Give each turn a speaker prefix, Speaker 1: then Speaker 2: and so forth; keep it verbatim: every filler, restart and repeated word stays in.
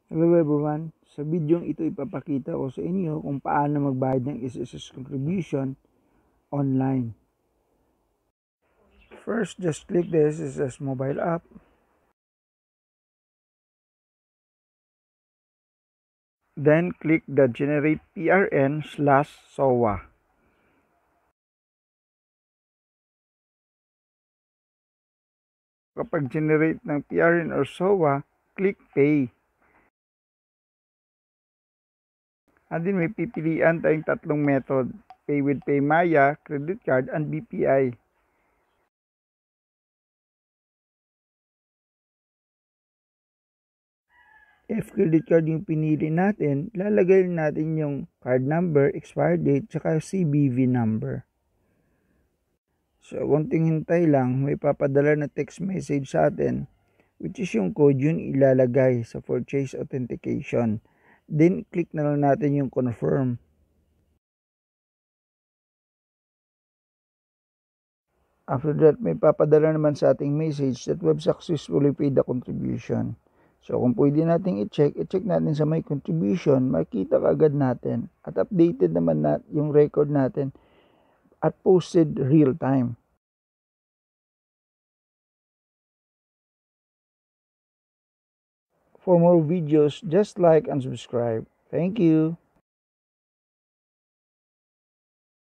Speaker 1: Hello everyone! Sa video ito ipapakita ko sa inyo kung paano magbayad ng S S S contribution online. First, just click the S S S mobile app. Then click the generate P R N slash S O A. Kapag generate ng P R N or S O A, click pay. At din may pipilian tayong tatlong method: pay with Paymaya, credit card, and B P I. If credit card yung pinili natin, lalagay natin yung card number, expired date, tsaka C V V number. So, konting hintay lang, may papadala na text message sa atin, which is yung code yun ilalagay sa purchase authentication. Then, click na lang natin yung confirm. After that, may papadala naman sa ating message that we have successfully paid the contribution. So, kung pwede natin i-check, i-check natin sa may contribution, makita kaagad natin at updated naman na yung record natin at posted real time. For more videos, just like and subscribe. Thank you.